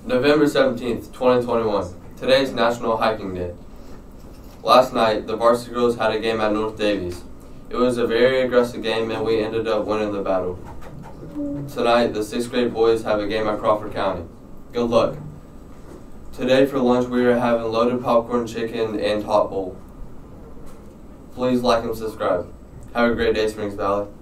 November 17th, 2021. Today is National Hiking Day. Last night, the varsity girls had a game at North Davies. It was a very aggressive game and we ended up winning the battle. Tonight, the 6th grade boys have a game at Crawford County. Good luck. Today for lunch, we are having loaded popcorn chicken and top bowl. Please like and subscribe. Have a great day, Springs Valley.